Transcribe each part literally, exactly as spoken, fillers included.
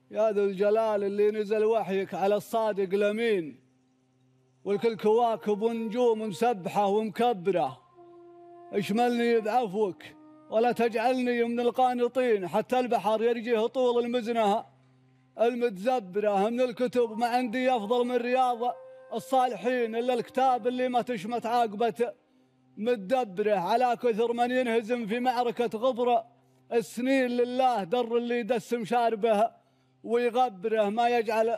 يا ذو الجلال اللي نزل وحيك على الصادق الأمين، والكل كواكب ونجوم مسبحة ومكبرة، اشملني بعفوك ولا تجعلني من القانطين، حتى البحر يرجيه طول المزنة المتزبرة. من الكتب ما عندي أفضل من رياض الصالحين إلا الكتاب اللي ما تشمت عاقبة متدبره. على كثر من ينهزم في معركة غبرة السنين، لله در اللي يدسم شاربه ويغبره. ما يجعل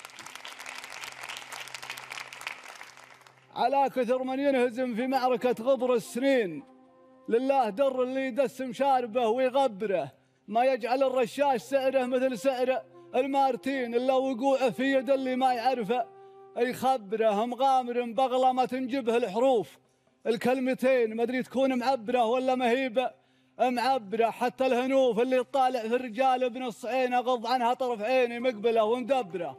على كثر من ينهزم في معركة غبر السنين، لله در اللي يدسم شاربه ويغبره. ما يجعل الرشاش سعره مثل سعر المارتين إلا وقوعه في يد اللي ما يعرفه يخبره. مغامر بغلة ما تنجبه الحروف الكلمتين، ما ادري تكون معبرة ولا مهيبة معبرة. حتى الهنوف اللي يطالع في الرجال بنص عينه غض عنها طرف عيني مقبلة ومدبرة.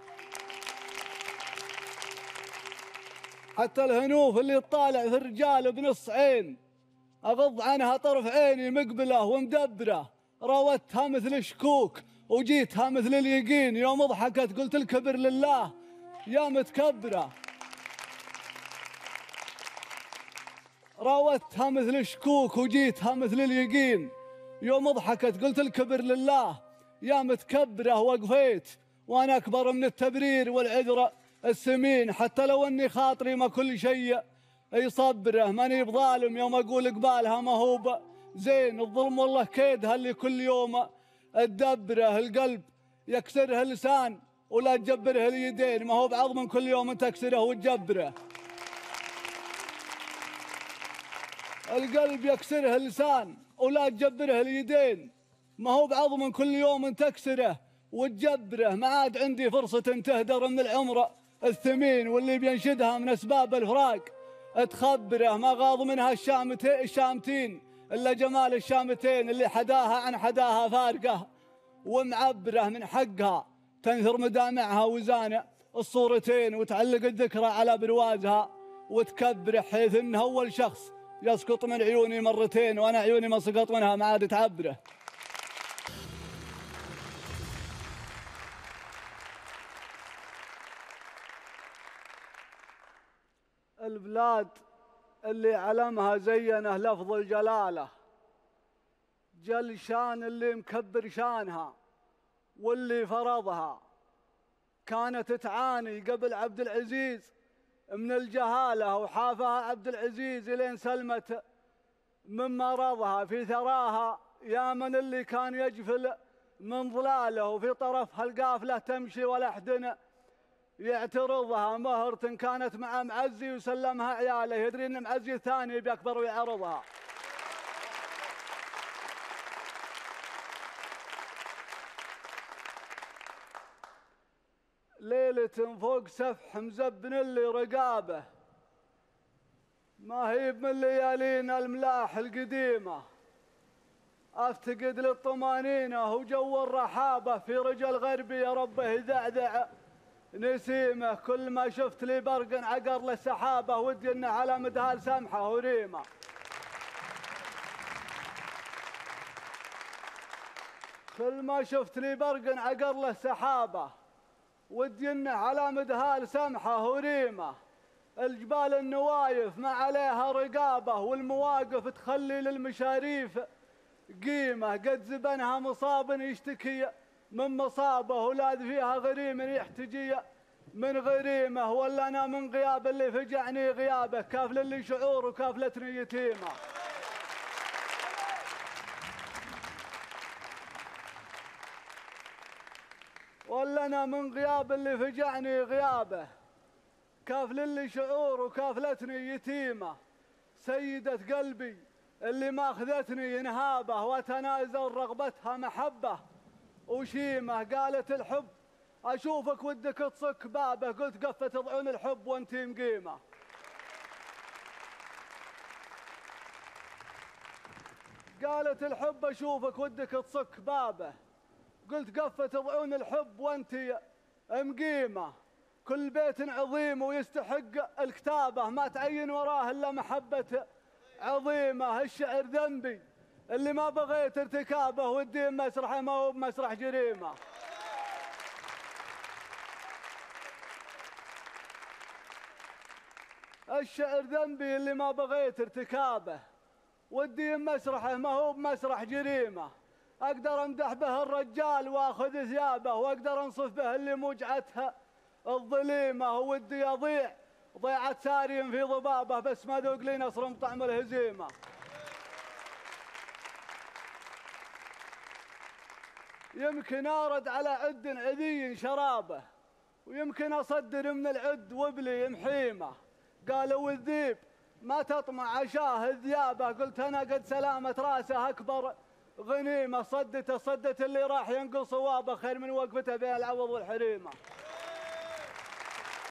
حتى الهنوف اللي يطالع في الرجال بنص عين أغض عنها طرف عيني مقبلة ومدبرة. راوتها مثل الشكوك وجيتها مثل اليقين، يوم ضحكت قلت الكبر لله يا متكبرة. راوتها مثل الشكوك وجيتها مثل اليقين، يوم ضحكت قلت الكبر لله يا متكبرة. وقفيت وأنا أكبر من التبرير والعذر السمين، حتى لو أني خاطري ما كل شيء يصبره. ماني بظالم يوم أقول قبالها ما هو زين، الظلم والله كيدها اللي كل يوم تدبره. القلب يكسره اللسان ولا تجبره اليدين، ما هو بعظم كل يوم تكسره وتجبره. القلب يكسره اللسان ولا تجبره اليدين، ما هو بعظم كل يوم تكسره وتجبره. ما عاد عندي فرصة تهدر من العمر الثمين، واللي بينشدها من أسباب الفراق تخبره. ما غاض منها الشامتين إلا جمال الشامتين، اللي حداها عن حداها فارقة ومعبره. من حقها تنثر مدامعها وزانة الصورتين، وتعلق الذكرى على بروازها وتكبره، حيث إنه أول شخص يسقط من عيوني مرتين، وأنا عيوني ما سقط منها ما عاد تعبره. البلاد اللي علمها زينه لفظ الجلالة، جل شان اللي مكبر شانها واللي فرضها. كانت تعاني قبل عبد العزيز من الجهالة، وحافها عبد العزيز لين سلمت من مرضها. في ثراها يا من اللي كان يجفل من ظلاله، وفي طرفها القافلة تمشي ولا أحد يعترضها. مهرة كانت مع معزي وسلمها عياله، يدري ان معزي الثاني بيكبر ويعرضها. ليلة فوق سفح مزبن اللي رقابه، ما هي من ليالينا الملاح القديمة. افتقد للطمانينة وجو الرحابة، في رجل غربي يا ربه يذعذع نسيمه. كل ما شفت لي برق عقر للسحابة، ودي انه على مدهال سمحة وريمة. كل ما شفت لي برق عقر للسحابة، ودي انه على مدهال سمحة وريمة. الجبال النوايف ما عليها رقابة، والمواقف تخلي للمشاريف قيمة. قد زبنها مصاب يشتكي من مصابه، ولاذ فيها غريم يحتجي من غريمه. ولا أنا من غياب اللي فجعني غيابه، كاف للي شعور وكافلتني يتيمة. ولا أنا من غياب اللي فجعني غيابه، كاف للي شعور وكافلتني يتيمة. سيدة قلبي اللي ما أخذتني انهابه، وتنازل رغبتها محبة وشيمة. قالت الحب أشوفك ودك تصك بابه، قلت قفة ضعون الحب وانتي مقيمة. قالت الحب أشوفك ودك تصك بابه، قلت قفة ضعون الحب وانتي مقيمة. كل بيت عظيم ويستحق الكتابة، ما تعين وراه إلا محبة عظيمة. الشعر ذنبي اللي ما بغيت ارتكابه، والدين مسرحه ما هو بمسرح جريمة. الشعر ذنبي اللي ما بغيت ارتكابه، والدين مسرحه ما هو بمسرح جريمة. أقدر أمدح به الرجال وأخذ ثيابه، وأقدر أنصف به اللي موجعتها الظليمة. ودي يضيع ضيعة ساري في ضبابه، بس ما ذوق لي نصر طعم الهزيمة. يمكن أرد على عد عذي شرابه، ويمكن أصدر من العد وبلي يمحيمه. قالوا الذيب ما تطمع عشاه ذيابه، قلت أنا قد سلامة راسه أكبر غنيمة. صدته صدت اللي راح ينقل صوابه، خير من وقفته بين العوض والحريمة.